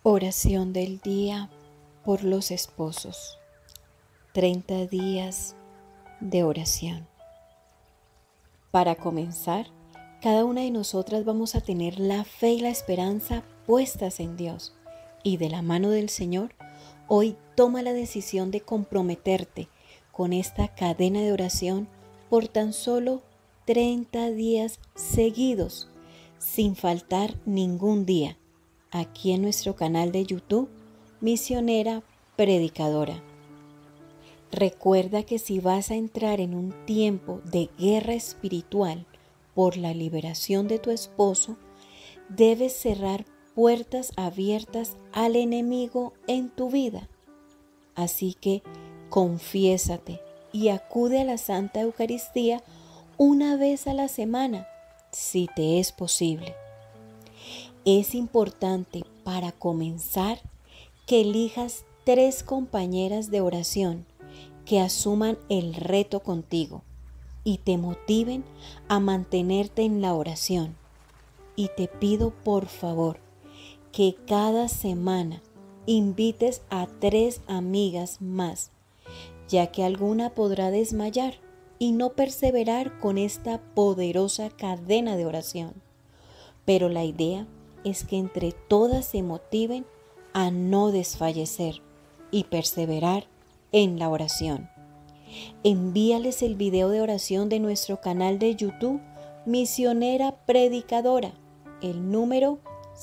Oración del día por los esposos. 30 días de oración. Para comenzar, cada una de nosotras vamos a tener la fe y la esperanza puestas en Dios. Y de la mano del Señor, hoy toma la decisión de comprometerte con esta cadena de oración por tan solo 30 días seguidos, sin faltar ningún día, aquí en nuestro canal de YouTube, Misionera Predicadora. Recuerda que si vas a entrar en un tiempo de guerra espiritual por la liberación de tu esposo, debes cerrar puertas abiertas al enemigo en tu vida. Así que confiésate y acude a la Santa Eucaristía una vez a la semana, si te es posible. Es importante para comenzar que elijas 3 compañeras de oración que asuman el reto contigo y te motiven a mantenerte en la oración. Y te pido por favor que cada semana invites a 3 amigas más, ya que alguna podrá desmayar y no perseverar con esta poderosa cadena de oración. Pero la idea es que entre todas se motiven a no desfallecer y perseverar en la oración. Envíales el video de oración de nuestro canal de YouTube Misionera Predicadora, el número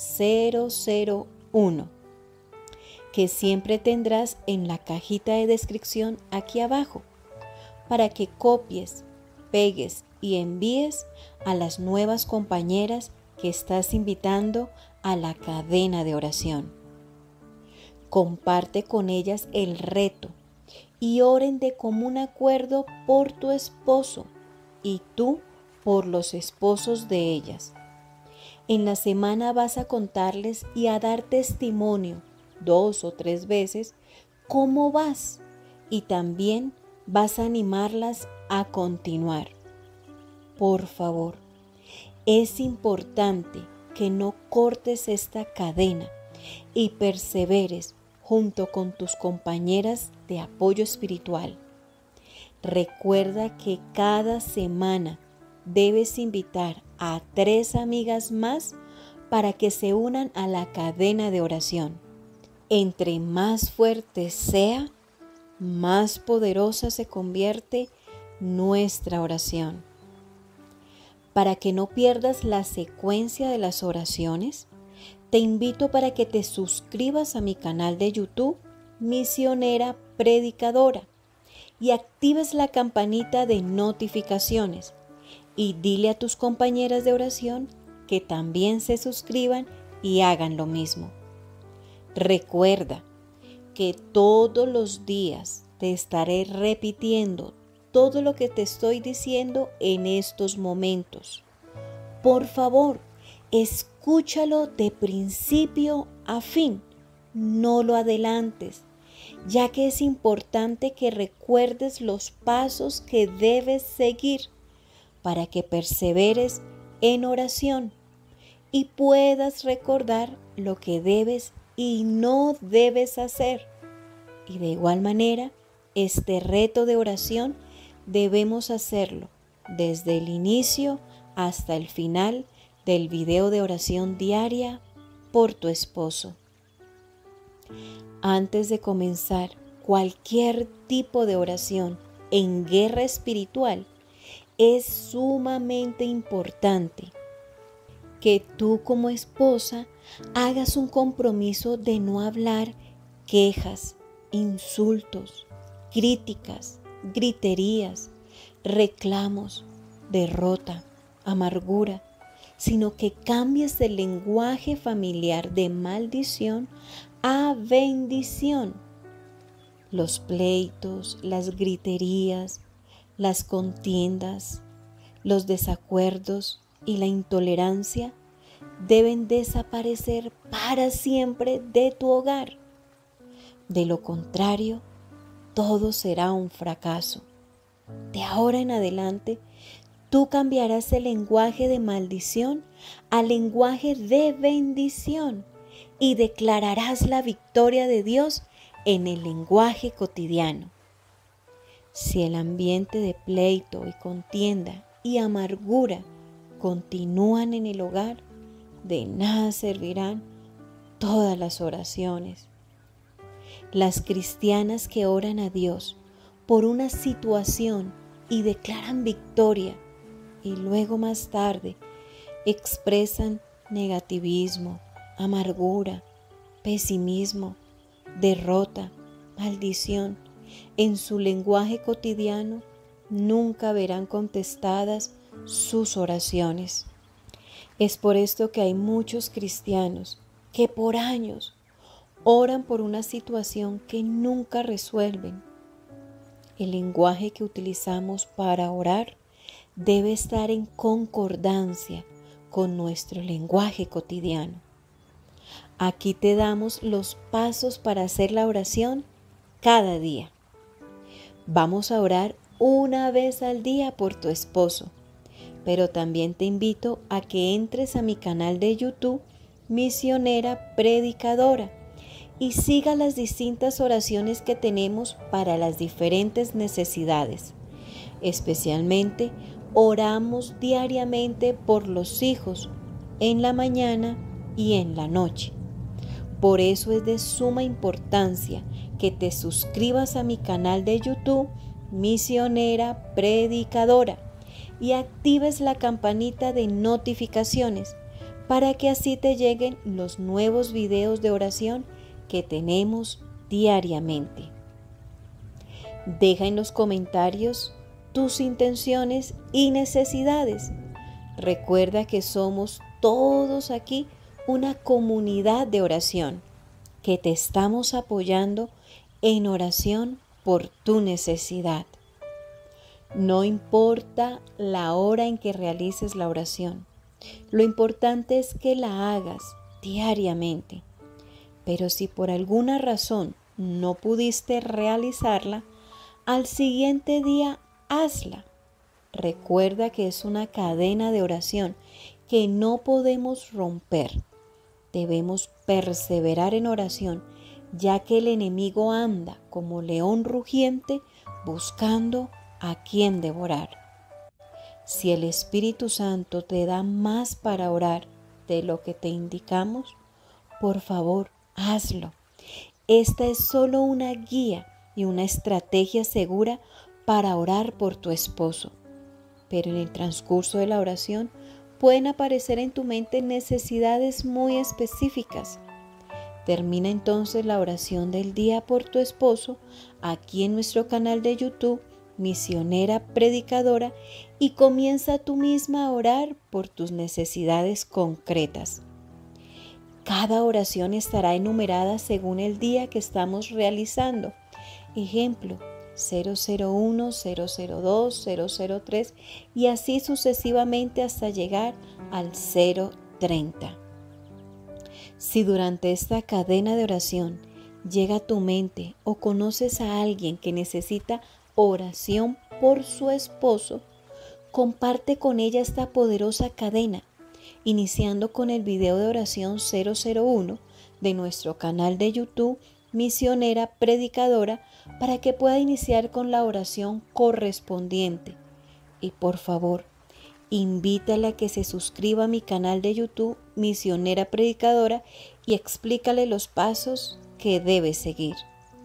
001, que siempre tendrás en la cajita de descripción aquí abajo, para que copies, pegues y envíes a las nuevas compañeras que estás invitando a la cadena de oración. Comparte con ellas el reto y oren de común acuerdo por tu esposo y tú por los esposos de ellas. En la semana vas a contarles y a dar testimonio 2 o 3 veces cómo vas, y también vas a animarlas a continuar. Por favor, es importante que no cortes esta cadena y perseveres junto con tus compañeras de apoyo espiritual. Recuerda que cada semana debes invitar a 3 amigas más para que se unan a la cadena de oración. Entre más fuerte sea, más poderosa se convierte nuestra oración. Para que no pierdas la secuencia de las oraciones, te invito para que te suscribas a mi canal de YouTube Misionera Predicadora y actives la campanita de notificaciones, y dile a tus compañeras de oración que también se suscriban y hagan lo mismo. Recuerda que todos los días te estaré repitiendo todo lo que te estoy diciendo en estos momentos. Por favor, escúchalo de principio a fin, no lo adelantes, ya que es importante que recuerdes los pasos que debes seguir para que perseveres en oración y puedas recordar lo que debes y no debes hacer. Y de igual manera, este reto de oración debemos hacerlo desde el inicio hasta el final del video de oración diaria por tu esposo. Antes de comenzar cualquier tipo de oración en guerra espiritual, es sumamente importante que tú como esposa hagas un compromiso de no hablar quejas, insultos, críticas, griterías, reclamos, derrota, amargura, sino que cambies el lenguaje familiar de maldición a bendición. Los pleitos, las griterías, las contiendas, los desacuerdos y la intolerancia deben desaparecer para siempre de tu hogar. De lo contrario, todo será un fracaso. De ahora en adelante, tú cambiarás el lenguaje de maldición al lenguaje de bendición y declararás la victoria de Dios en el lenguaje cotidiano. Si el ambiente de pleito y contienda y amargura continúan en el hogar, de nada servirán todas las oraciones. Las cristianas que oran a Dios por una situación y declaran victoria y luego más tarde expresan negativismo, amargura, pesimismo, derrota, maldición en su lenguaje cotidiano, nunca verán contestadas sus oraciones. Es por esto que hay muchos cristianos que por años oran por una situación que nunca resuelven. El lenguaje que utilizamos para orar debe estar en concordancia con nuestro lenguaje cotidiano. Aquí te damos los pasos para hacer la oración cada día. Vamos a orar una vez al día por tu esposo, pero también te invito a que entres a mi canal de YouTube, Misionera Predicadora, y siga las distintas oraciones que tenemos para las diferentes necesidades. Especialmente, oramos diariamente por los hijos, en la mañana y en la noche. Por eso es de suma importancia que te suscribas a mi canal de YouTube, Misionera Predicadora, y actives la campanita de notificaciones para que así te lleguen los nuevos videos de oración que tenemos diariamente. Deja en los comentarios tus intenciones y necesidades. Recuerda que somos todos aquí una comunidad de oración, que te estamos apoyando en oración por tu necesidad. No importa la hora en que realices la oración, lo importante es que la hagas diariamente. Pero si por alguna razón no pudiste realizarla, al siguiente día hazla. Recuerda que es una cadena de oración que no podemos romper. Debemos perseverar en oración, ya que el enemigo anda como león rugiente buscando a quien devorar. Si el Espíritu Santo te da más para orar de lo que te indicamos, por favor, hazlo. Esta es solo una guía y una estrategia segura para orar por tu esposo. Pero en el transcurso de la oración pueden aparecer en tu mente necesidades muy específicas. Termina entonces la oración del día por tu esposo aquí en nuestro canal de YouTube, Misionera Predicadora, y comienza tú misma a orar por tus necesidades concretas. Cada oración estará enumerada según el día que estamos realizando. Ejemplo, 001, 002, 003 y así sucesivamente hasta llegar al 030. Si durante esta cadena de oración llega a tu mente o conoces a alguien que necesita oración por su esposo, comparte con ella esta poderosa cadena, iniciando con el video de oración 001 de nuestro canal de YouTube, Misionera Predicadora, para que pueda iniciar con la oración correspondiente. Y por favor, invítale a que se suscriba a mi canal de YouTube, Misionera Predicadora, y explícale los pasos que debe seguir.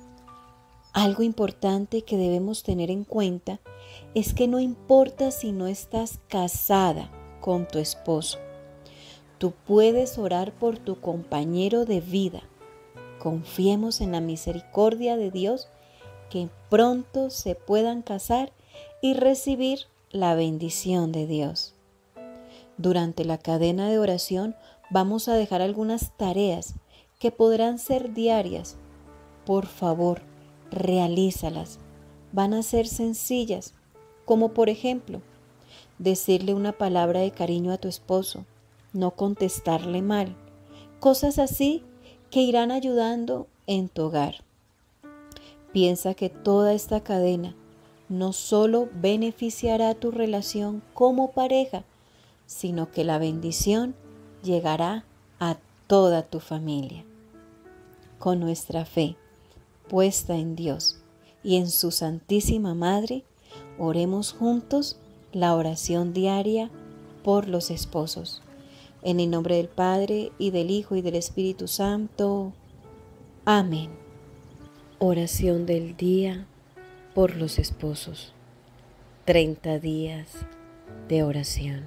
Algo importante que debemos tener en cuenta es que no importa si no estás casada con tu esposo. Tú puedes orar por tu compañero de vida. Confiemos en la misericordia de Dios, que pronto se puedan casar y recibir la bendición de Dios. Durante la cadena de oración vamos a dejar algunas tareas que podrán ser diarias. Por favor, realízalas. Van a ser sencillas, como por ejemplo, decirle una palabra de cariño a tu esposo, no contestarle mal, cosas así que irán ayudando en tu hogar. Piensa que toda esta cadena no solo beneficiará tu relación como pareja, sino que la bendición llegará a toda tu familia. Con nuestra fe puesta en Dios y en su Santísima Madre, oremos juntos la oración diaria por los esposos. En el nombre del Padre, y del Hijo, y del Espíritu Santo. Amén. Oración del día por los esposos. 30 días de oración.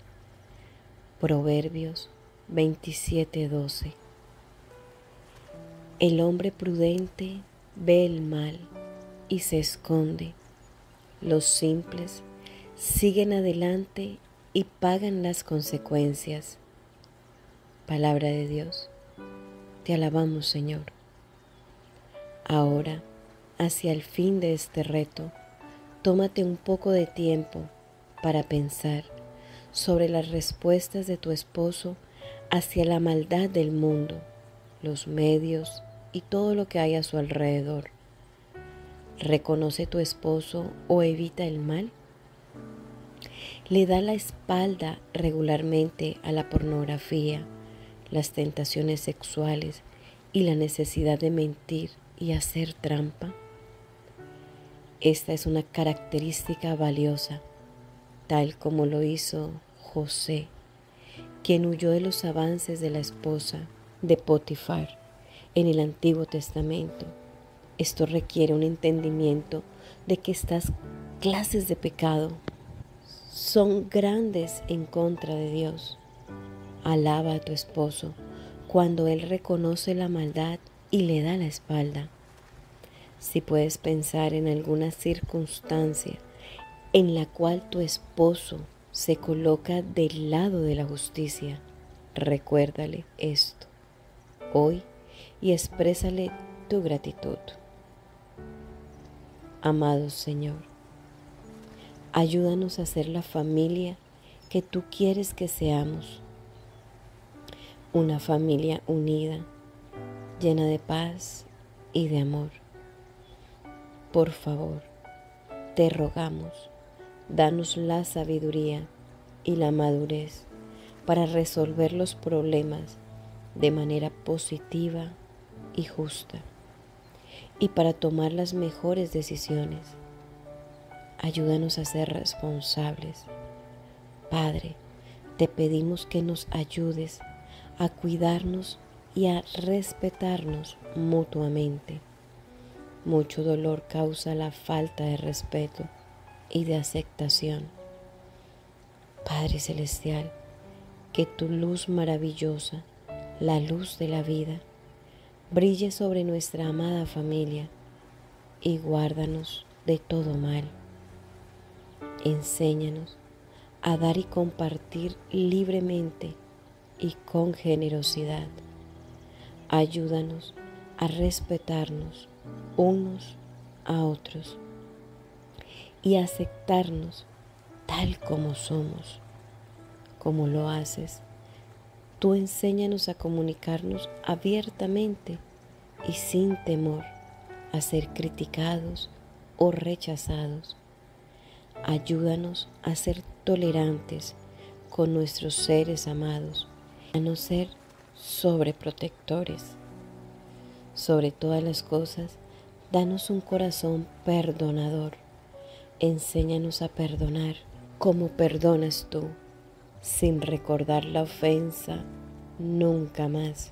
Proverbios 27:12. El hombre prudente ve el mal y se esconde. Los simples siguen adelante y pagan las consecuencias. Palabra de Dios. Te alabamos, Señor. Ahora, hacia el fin de este reto, tómate un poco de tiempo para pensar sobre las respuestas de tu esposo hacia la maldad del mundo, los medios y todo lo que hay a su alrededor. ¿Reconoce tu esposo o evita el mal? ¿Le da la espalda regularmente a la pornografía, las tentaciones sexuales y la necesidad de mentir y hacer trampa? Esta es una característica valiosa, tal como lo hizo José, quien huyó de los avances de la esposa de Potifar en el Antiguo Testamento. Esto requiere un entendimiento de que estas clases de pecado son grandes en contra de Dios. Alaba a tu esposo cuando él reconoce la maldad y le da la espalda. Si puedes pensar en alguna circunstancia en la cual tu esposo se coloca del lado de la justicia, recuérdale esto hoy y exprésale tu gratitud. Amado Señor, ayúdanos a ser la familia que tú quieres que seamos. Una familia unida, llena de paz y de amor. Por favor, te rogamos, danos la sabiduría y la madurez para resolver los problemas de manera positiva y justa y para tomar las mejores decisiones. Ayúdanos a ser responsables. Padre, te pedimos que nos ayudes a cuidarnos y a respetarnos mutuamente. Mucho dolor causa la falta de respeto y de aceptación. Padre Celestial, que tu luz maravillosa, la luz de la vida, brille sobre nuestra amada familia y guárdanos de todo mal. Enséñanos a dar y compartir libremente y con generosidad. Ayúdanos a respetarnos unos a otros y a aceptarnos tal como somos. Como lo haces, tú enséñanos a comunicarnos abiertamente y sin temor a ser criticados o rechazados. Ayúdanos a ser tolerantes con nuestros seres amados, a no ser sobreprotectores. Sobre todas las cosas, danos un corazón perdonador. Enséñanos a perdonar como perdonas tú, sin recordar la ofensa nunca más.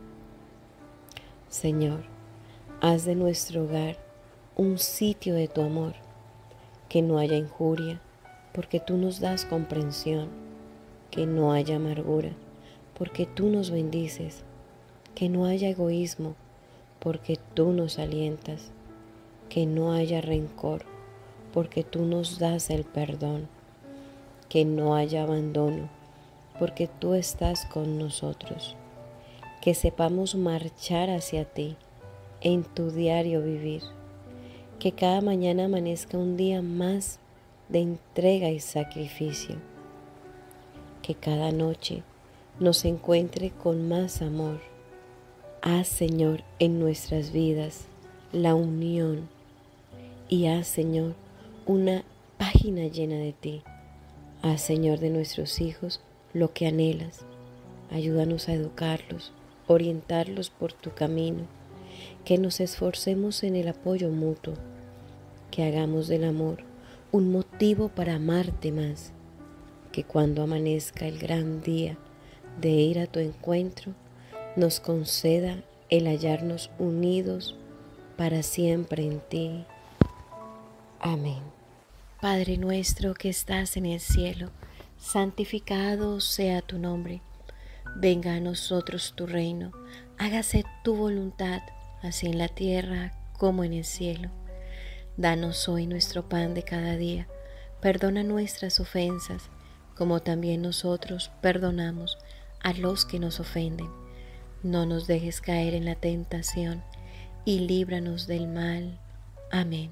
Señor, haz de nuestro hogar un sitio de tu amor, que no haya injuria, porque tú nos das comprensión, que no haya amargura, porque tú nos bendices, que no haya egoísmo, porque tú nos alientas, que no haya rencor, porque tú nos das el perdón, que no haya abandono, porque tú estás con nosotros, que sepamos marchar hacia ti en tu diario vivir, que cada mañana amanezca un día más de entrega y sacrificio, que cada noche nos encuentre con más amor. Haz, Señor, en nuestras vidas la unión y haz, Señor, una página llena de ti. Haz, Señor, de nuestros hijos lo que anhelas. Ayúdanos a educarlos, orientarlos por tu camino, que nos esforcemos en el apoyo mutuo, que hagamos del amor un motivo para amarte más, que cuando amanezca el gran día de ir a tu encuentro, nos conceda el hallarnos unidos para siempre en ti. Amén. Padre nuestro que estás en el cielo, santificado sea tu nombre. Venga a nosotros tu reino, hágase tu voluntad, así en la tierra como en el cielo. Danos hoy nuestro pan de cada día, perdona nuestras ofensas, como también nosotros perdonamos a los que nos ofenden. No nos dejes caer en la tentación, y líbranos del mal. Amén.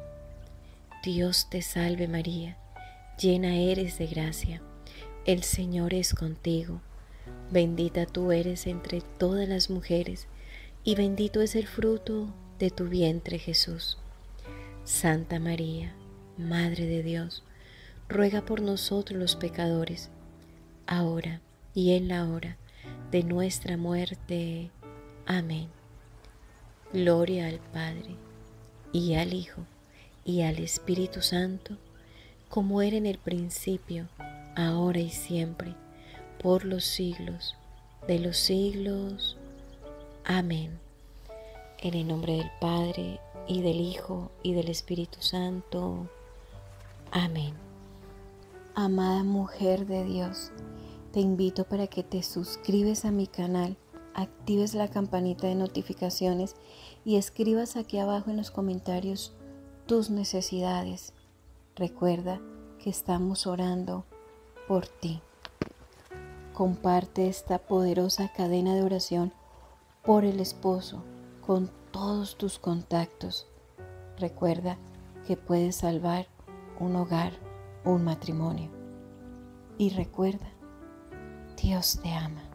Dios te salve María, llena eres de gracia, el Señor es contigo. Bendita tú eres entre todas las mujeres, y bendito es el fruto de tu vientre Jesús. Santa María, Madre de Dios, ruega por nosotros los pecadores, ahora y en la hora de nuestra muerte. Amén. Gloria al Padre, y al Hijo, y al Espíritu Santo, como era en el principio, ahora y siempre, por los siglos de los siglos. Amén. En el nombre del Padre, y del Hijo, y del Espíritu Santo. Amén. Amada mujer de Dios, te invito para que te suscribes a mi canal, actives la campanita de notificaciones y escribas aquí abajo en los comentarios tus necesidades. Recuerda que estamos orando por ti. Comparte esta poderosa cadena de oración por el esposo con todos tus contactos. Recuerda que puedes salvar un hogar, un matrimonio. Y recuerda, Dios te ama.